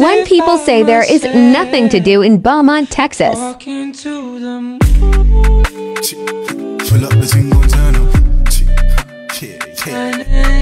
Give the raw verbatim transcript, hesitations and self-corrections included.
when people say there is nothing to do in Beaumont, Texas. Pull up the single turn up. Yeah, yeah.